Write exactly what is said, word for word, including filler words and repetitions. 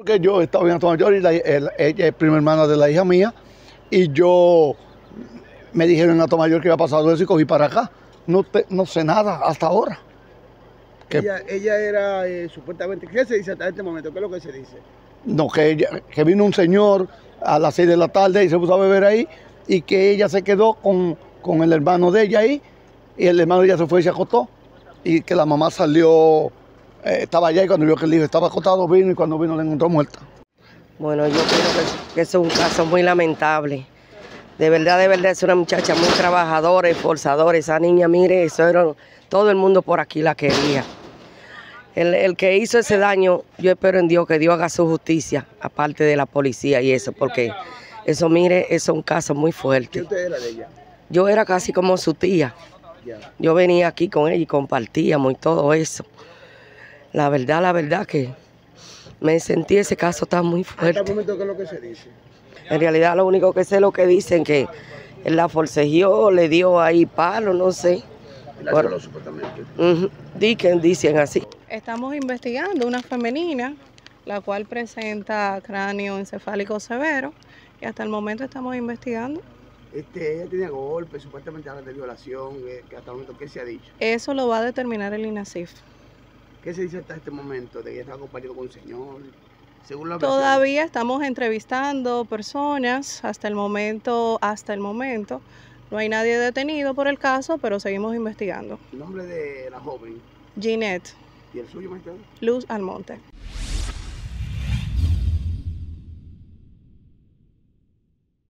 Porque yo estaba en Atomayor y la, el, ella es prima hermana de la hija mía y yo me dijeron en Atomayor que había pasado eso y cogí para acá. No, te, no sé nada hasta ahora. Ella, ella era eh, supuestamente, ¿qué se dice hasta este momento? ¿Qué es lo que se dice? No, que, ella, que vino un señor a las seis de la tarde y se puso a beber ahí y que ella se quedó con, con el hermano de ella ahí y el hermano de ella se fue y se acostó y que la mamá salió, eh, estaba allá y cuando vio que el hijo estaba acostado vino y cuando vino la encontró muerta. Bueno, yo creo que, que eso es un caso muy lamentable. De verdad, de verdad, es una muchacha muy trabajadora, esforzadora. Esa niña, mire, eso era, todo el mundo por aquí la quería. El, el que hizo ese daño, yo espero en Dios que Dios haga su justicia, aparte de la policía y eso, porque eso, mire, eso es un caso muy fuerte. ¿Qué usted era de ella? Yo era casi como su tía. Ya. Yo venía aquí con ella y compartíamos y todo eso. La verdad, la verdad que me sentí ese caso tan muy fuerte. ¿Hasta el momento qué es lo que se dice? En realidad lo único que sé es lo que dicen, que él la forcejeó, le dio ahí palo, no sé. La violó supuestamente. Uh-huh. Dicen, dicen así. Estamos investigando una femenina, la cual presenta cráneo encefálico severo, y hasta el momento estamos investigando. Este, ella tenía golpes, supuestamente hablan de violación, eh, que hasta el momento, ¿qué se ha dicho? Eso lo va a determinar el INASIF. ¿Qué se dice hasta este momento? De que ella estaba compartiendo con un señor. Según la Todavía estamos entrevistando personas, hasta el momento, hasta el momento. No hay nadie detenido por el caso, pero seguimos investigando. ¿El nombre de la joven? Ginette. ¿Y el suyo, magistrado? Luz Almonte.